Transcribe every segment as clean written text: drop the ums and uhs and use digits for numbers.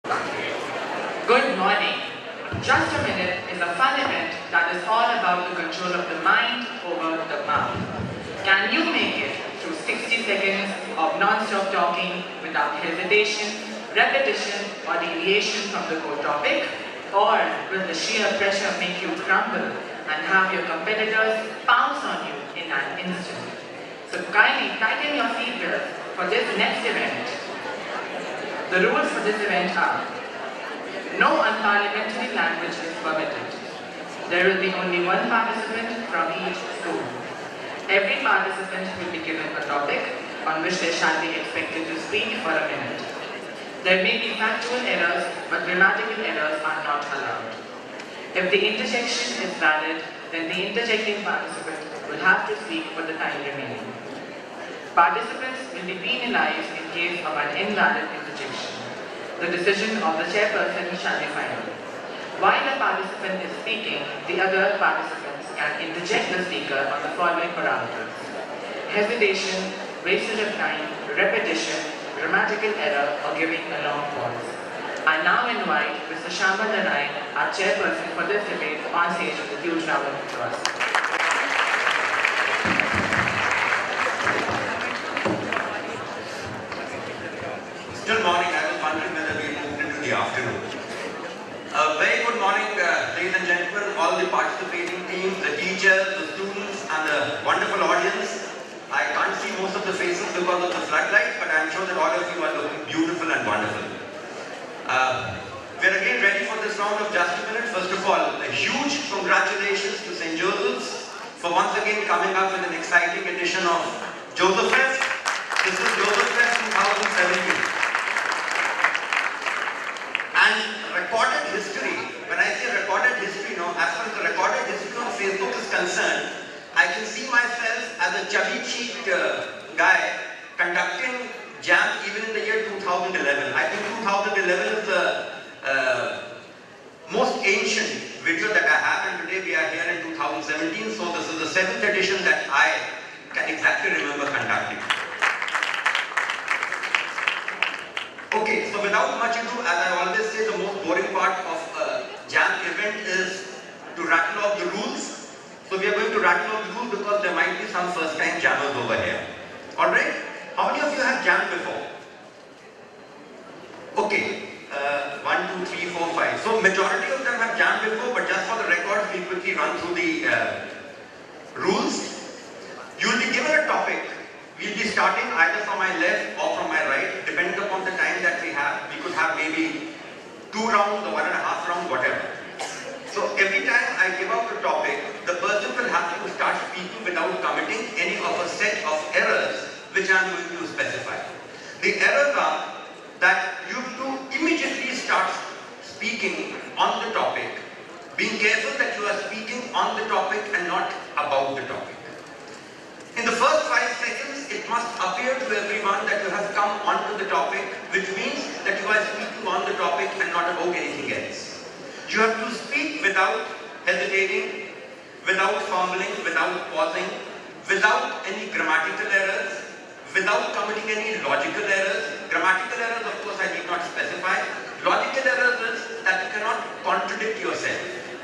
Good morning. Just a Minute is a fun event that is all about the control of the mind over the mouth. Can you make it through 60 seconds of non-stop talking without hesitation, repetition, or deviation from the core topic? Or will the sheer pressure make you crumble and have your competitors pounce on you in an instant? So kindly tighten your seatbelts for this next event. The rules for this event are: no unparliamentary language is permitted. There will be only one participant from each school. Every participant will be given a topic on which they shall be expected to speak for a minute. There may be factual errors, but grammatical errors are not allowed. If the interjection is valid, then the interjecting participant will have to speak for the time remaining. Participants will be penalized in case of an invalid interjection. The decision of the chairperson shall be final. While the participant is speaking, the other participants can interject the speaker on the following parameters: hesitation, wastage of time, repetition, grammatical error, or giving a long pause. I now invite Mr. Shambal Narayan, our chairperson for this debate, on stage with a huge round of applause. Good morning. I was wondering whether we moved into the afternoon. Very good morning, ladies and gentlemen, all the participating teams, the teachers, the students, and the wonderful audience. I can't see most of the faces because of the floodlight, but I'm sure that all of you are looking beautiful and wonderful. We're again ready for this round of Just a Minute. First of all, a huge congratulations to St. Joseph's for once again coming up with an exciting edition of Joseph Fest. This is Joseph Fest 2017. And recorded history, when I say recorded history, as far as the recorded history on Facebook is concerned, I can see myself as a chubby-cheeked guy conducting jam even in the year 2011. I think 2011 is the most ancient video that I have, and today we are here in 2017, so this is the 7th edition that I can exactly remember conducting. Okay, so without much ado, as I always say, the most boring part of a jam event is to rattle off the rules. So we are going to rattle off the rules because there might be some first-time jammers over here. Alright? How many of you have jammed before? Okay, 1, 2, 3, 4, 5. So majority of them have jammed before, but just for the record, we quickly run through the rules. You will be given a topic. We'll be starting either from my left or from my right, depending upon the time that we have. We could have maybe 2 rounds or 1.5 rounds, whatever. So every time I give out a topic, the person will have to start speaking without committing any of a set of errors which I'm going to specify. The errors are that you have to immediately start speaking on the topic, being careful that you are speaking on the topic and not about the topic. In the first 5 seconds, it must appear to everyone that you have come onto the topic, which means that you are speaking on the topic and not about anything else. You have to speak without hesitating, without fumbling, without pausing, without any grammatical errors, without committing any logical errors. Grammatical errors, of course, I need not specify. Logical errors is that you cannot contradict yourself.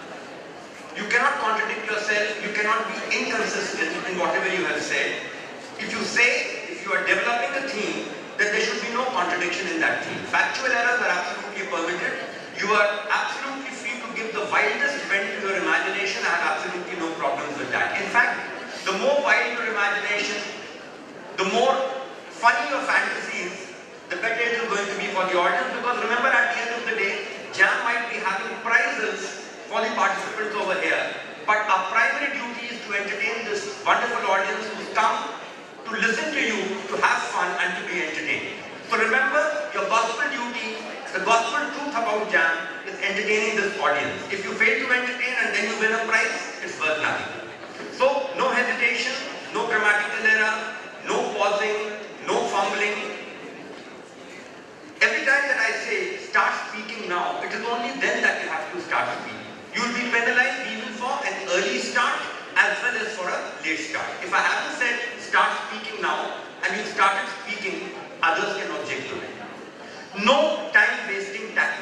You cannot contradict yourself, you cannot be inconsistent in whatever you have said. If you are developing a theme, then there should be no contradiction in that theme. Factual errors are absolutely permitted. You are absolutely free to give the wildest vent to your imagination. I have absolutely no problems with that. In fact, the more wild your imagination, the more funny your fantasies, the better it is going to be for the audience. Because remember, at the end of the day, jam might be having prizes for the participants over here, but our primary duty is to entertain this wonderful audience who's come to listen to you, to have fun and to be entertained. So remember, your gospel duty, the gospel truth about jam is entertaining this audience. If you fail to entertain and then you win a prize, it's worth nothing. So no hesitation, no grammatical error, no pausing, no fumbling. Every time that I say start speaking now, it is only then that you have to start speaking. You will be penalized even for an early start as well as for a late start. If I haven't said start speaking now and you started speaking, others can object to it. No time wasting tactics.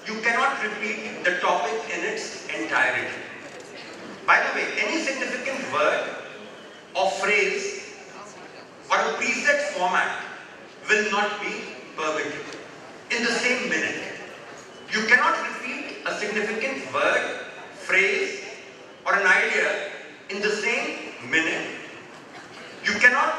you cannot repeat the topic in its entirety. By the way, any significant word or phrase or a preset format will not be permitted in the same minute. You cannot repeat a significant word, phrase or an idea in the same minute. You cannot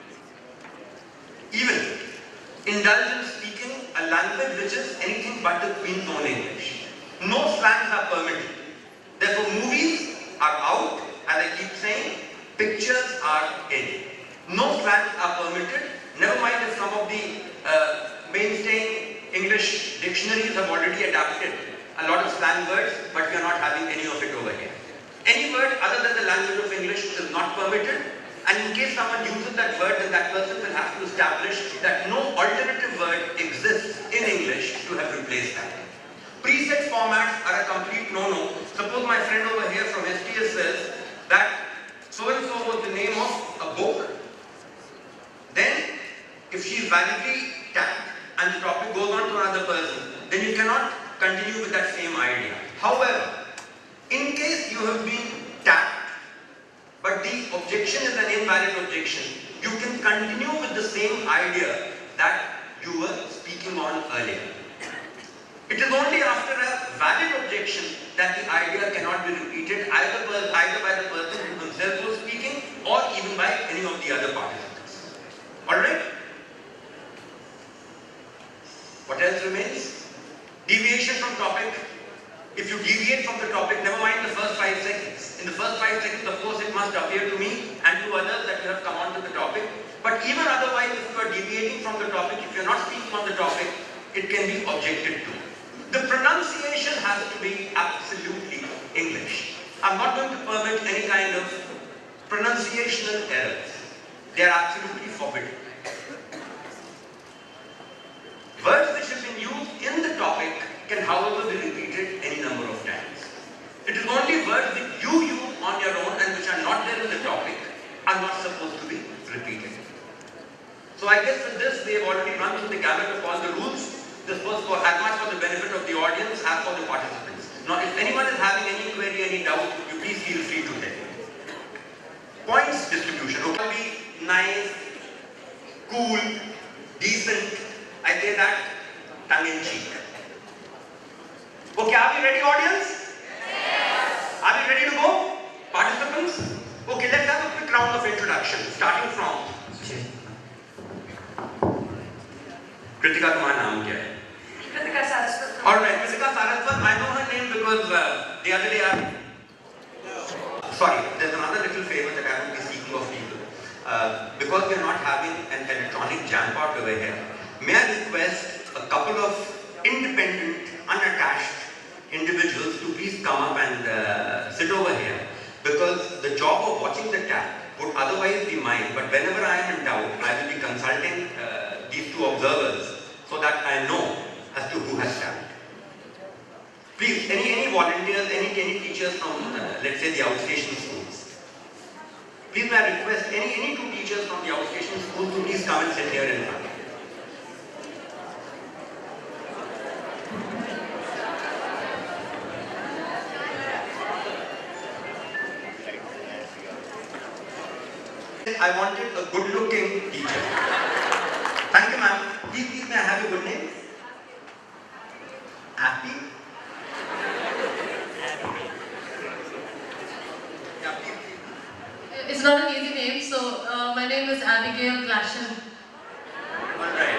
even indulge in speaking a language which is anything but the Queen's own English. No slangs are permitted. Therefore, movies are out, as I keep saying, pictures are in. No slangs are permitted. Never mind if some of the mainstay English dictionaries have already adapted a lot of slang words, but we are not having any of it over here. Any word other than the language of English is not permitted, and in case someone uses that word, then that person will have to establish that no alternative word exists in English to have replaced that. Preset formats are a complete no-no. Suppose my friend over here from STS says that so-and-so was the name of a book. Then, if she is validly tagged and the topic goes on to another person, then you cannot continue with that same idea. However, in case you have been tagged, but the objection is an invalid objection, you can continue with the same idea that you were speaking on earlier. It is only after a valid objection that the idea cannot be repeated either by the person who himself was speaking or even by any of the other participants. Alright? What else remains? Deviation from topic. If you deviate from the topic, never mind the first 5 seconds. In the first 5 seconds, of course, it must appear to me and to others that you have come on to the topic. But even otherwise, if you are deviating from the topic, if you are not speaking on the topic, it can be objected to. The pronunciation has to be absolutely English. I'm not going to permit any kind of pronunciational errors. They are absolutely forbidden. Words which have been used in the topic can, however, be repeated any number of times. It is only words that you use on your own and which are not there in the topic are not supposed to be repeated. So I guess with this, we have already run through the gamut of all the rules. This was for as much for the benefit of the audience as for the participants. Now, if anyone is having any query, any doubt, you please feel free to tell me. Points distribution. It will be nice, cool, decent. I say that tongue in cheek. Okay, are we ready, audience? Yes. Are we ready to go? Participants? Okay, let's have a quick round of introduction, starting from Kritika, तुम्हारा नाम क्या है? Kritika Saraswat. Alright, Kritika Saraswat, I know her name because the other day sorry, there's another little favor that I will be seeking of people. Because we are not having an electronic jam part over here, may I request a couple of independent, unattached individuals to please come up and sit over here, because the job of watching the tap would otherwise be mine, but whenever I am in doubt, I will be consulting these two observers so that I know as to who has tapped. Please, any volunteers, any teachers from, let's say, the outstation schools. Please, may I request any two teachers from the outstation schools to please come and sit here in front. I wanted a good-looking teacher. Thank you, ma'am. Please, may I have your good name? Happy? Yeah, please. It's not an easy name, so my name is Abigail Glashan. All right.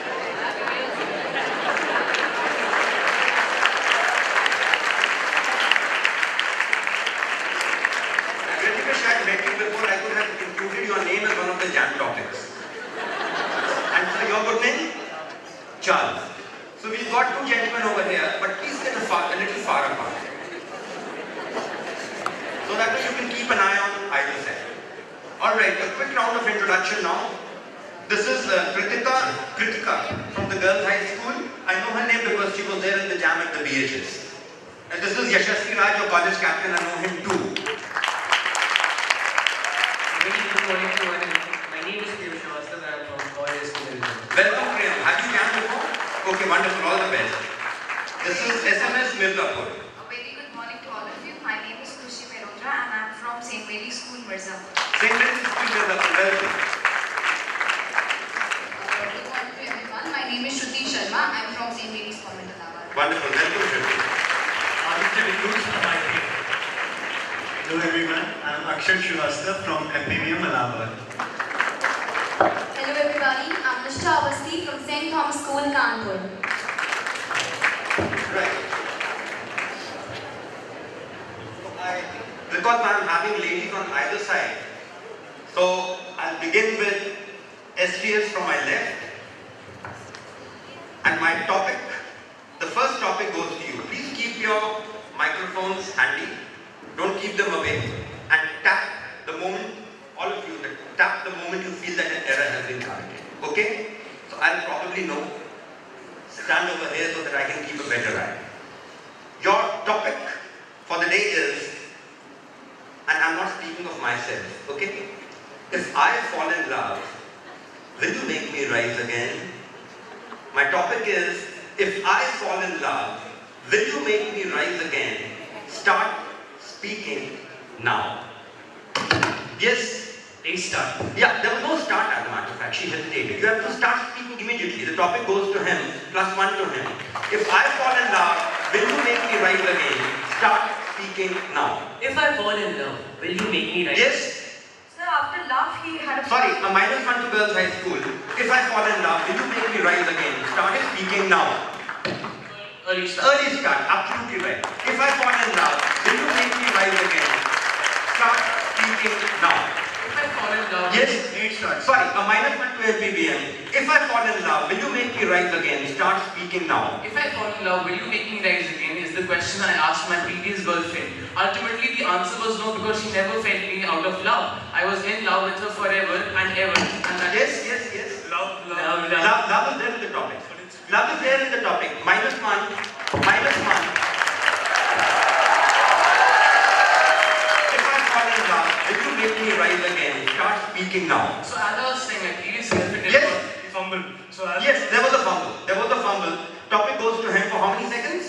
I wish I had met you before. I could have included your name as one of the jam topics. And so your good name? Charles. So we've got two gentlemen over here, but please get a little far apart. So that way you can keep an eye on either side. Alright, a quick round of introduction now. This is Kritika from the Girls High School. I know her name because she was there in the jam at the BHS. And this is Yashasvi Raj, your college captain. I know him too. My name is Priyam Srivastava. I am from College School. Welcome, Priyam. Have you jammed before? Okay, wonderful. All the best. This is Mirzapur. A very good morning to all of you. My name is Khushi Mehrotra and I am from St. Mary's School, Mirzapur. St. Mary's School, Mirzapur. Welcome. Good morning to everyone. My name is Shruti Sharma. I am from St. Mary's Convent, Allahabad. Wonderful. Welcome, Shruti. Hello everyone, I am Akshay Shrivastava from MPVM Allahabad. Hello everybody. I am Nishta Avasti from St. Thomas School, Kanpur. Right. Because I am having ladies on either side, so I'll begin with SGS from my left. And my topic, the first topic goes to you. Please keep your microphones handy. Don't keep them away. And tap the moment, all of you, tap the moment you feel that an error has been committed. Okay? So I'll probably know. Stand over here so that I can keep a better eye. Your topic for the day is, and I'm not speaking of myself, okay? If I fall in love, will you make me rise again? My topic is, if I fall in love, will you make me rise again? Start speaking now. Yes? They start. Yeah, there was no start as a matter of fact. She hesitated. You have to start speaking immediately. The topic goes to him, +1 to him. If I fall in love, will you make me rise again? Start speaking now. If I fall in love, will you make me rise? Yes? Sir, after love, he had a... Sorry, a -1 to Girls High School. If I fall in love, will you make me rise again? Start speaking now. Early start. Early start, absolutely right. If I fall in love, will you make me rise again? Start speaking now. If I fall in love, Yes? Start. Sorry, a -1 to LPBM. If I fall in love, will you make me rise again? Start speaking now. if I fall in love, will you make me rise again? Is the question I asked my previous girlfriend. Ultimately, the answer was no because she never felt me out of love. I was in love with her forever and ever. And that Yes. love. Love is there in the topic. Love is there in the topic. -1. If I fall in love, will you make me rise again? Start speaking now. So as I was saying, my previous girlfriend Yes. fumbled. So as Yes, there was a fumble. Topic goes to him for how many seconds?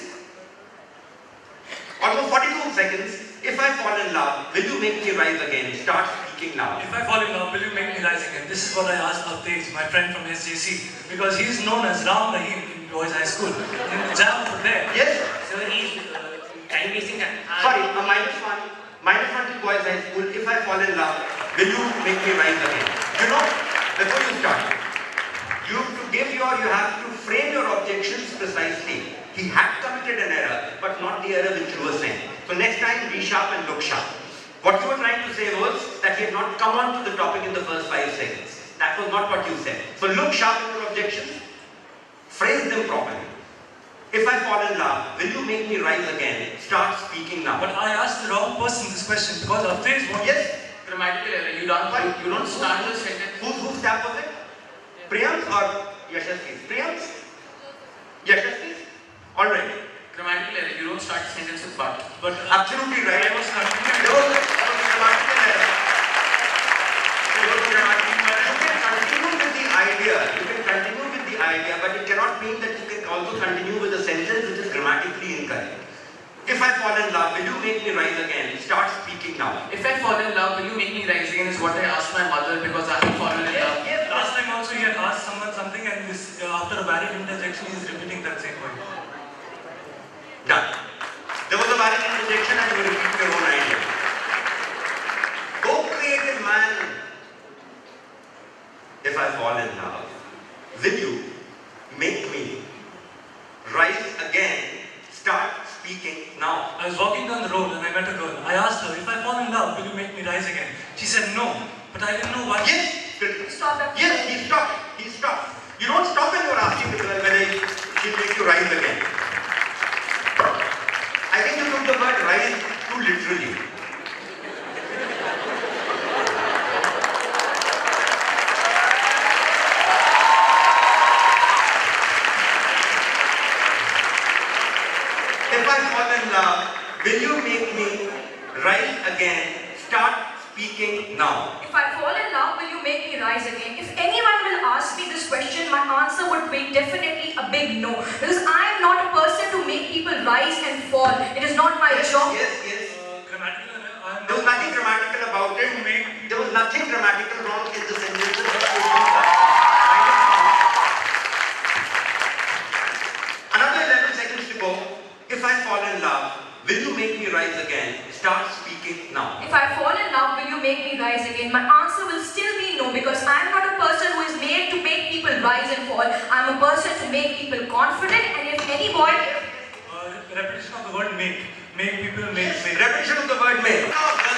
Almost 42 seconds. If I fall in love, will you make me rise again? Start speaking now. If I fall in love, will you make me rise again? This is what I asked Avtej, my friend from SJC, because he is known as Ram Rahim in Boys High School. In the jam over there. Yes? so he's time wasting. Sorry, a -1 to Boys High School. If I fall in love, will you make me rise again? You know, before you start, you have to frame your objections precisely. He had committed an error, but not the error which you were saying. So next time, be sharp and look sharp. What you were trying to say was that he had not come on to the topic in the first 5 seconds. That was not what you said. So look sharp in your objections, phrase them properly. If I fall in love, will you make me rise again? Start speaking now. But I asked the wrong person this question because Avtej wanted. Yes? Grammatical error. You don't start the sentence. Whose tap was it? Priyam's or Yashasvi's? Priyam's? Yashasvi's? Alright. Grammatical error. You don't start the sentence with but. But Absolutely right. I was continuing. There was a grammatical error. There was a grammatical error. You can continue with the idea, but it cannot mean that you can also continue with a sentence which is grammatically incorrect. If I fall in love, will you make me rise again? Start speaking now. If I fall in love, will you make me rise again? Is what I asked my mother because I have fallen in love. Yes. Last time also he had asked someone something and this, after a valid interjection he is repeating that same point. Done. There was a valid interjection and you repeat your own idea. Go creative man. If I fall in love, will you make me rise again? Start speaking now. I was walking down the road and I met a girl. I asked her, if I fall in love, will you make me rise again? She said no, but I didn't know why. Yes. Stop that. Yes, he stopped. You don't stop when you're asking the girl whether she'll make you rise again. I think you took the word rise too literally. If I fall in love, will you make me rise again? Start speaking now. If I fall in love, will you make me rise again? If anyone will ask me this question, my answer would be definitely a big no. Because I am not a person to make people people rise and fall. It is not my job. Yes. Grammatical. There was nothing grammatical about it. There was nothing grammatical wrong in the sentences. Another 11 seconds to go. If I fall in love, will you make me rise again? Start speaking now. If I fall in love, will you make me rise again? My answer will still be no, because I am not a person who is made to make people rise and fall. I am a person to make people confident, and if any boy... Repetition of the word make. Make people make. Repetition of the word make.